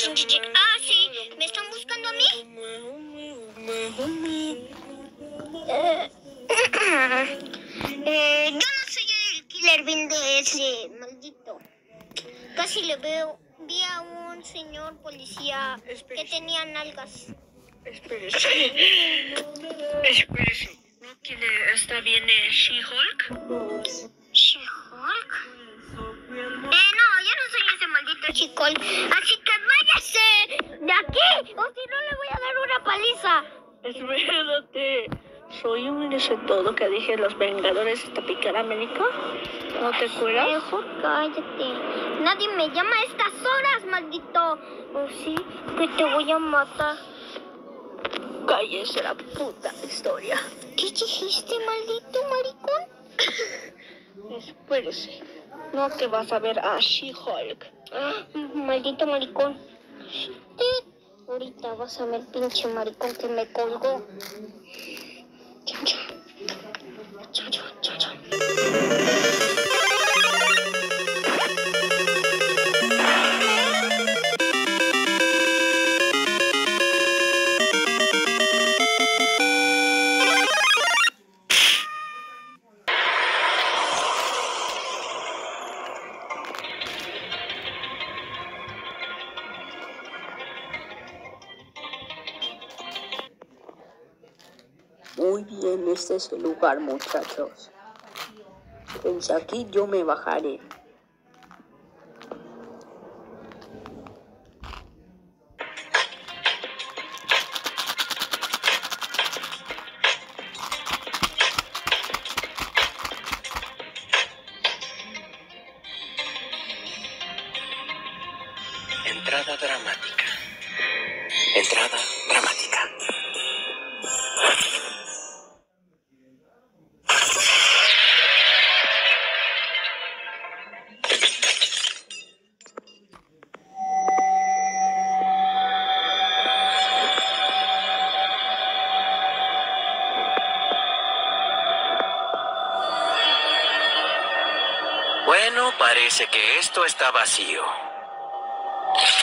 Ah, sí, ¿me están buscando a mí? Yo no soy el Killer Bean de ese maldito. Casi vi a un señor policía que tenía nalgas. Espérese. ¿No quiere, está bien She-Hulk? ¿She-Hulk? No, yo no soy ese maldito She-Hulk. Así que váyase de aquí, o si no le voy a dar una paliza. Espérate. Soy un todo que dije los Vengadores de Capitán América. ¿No te acuerdas? Mejor cállate. Nadie me llama a estas horas, maldito. ¿O sí? Que te voy a matar. Cállese la puta historia. ¿Qué dijiste, maldito maricón? Espérese. No te vas a ver a She-Hulk. Maldito maricón. Ahorita vas a ver, pinche maricón que me colgó. Chan, chan. Chan, chan, chan, chan. Muy bien, este es el lugar, muchachos. Desde aquí yo me bajaré. Entrada dramática. Entrada dramática. Bueno, parece que esto está vacío.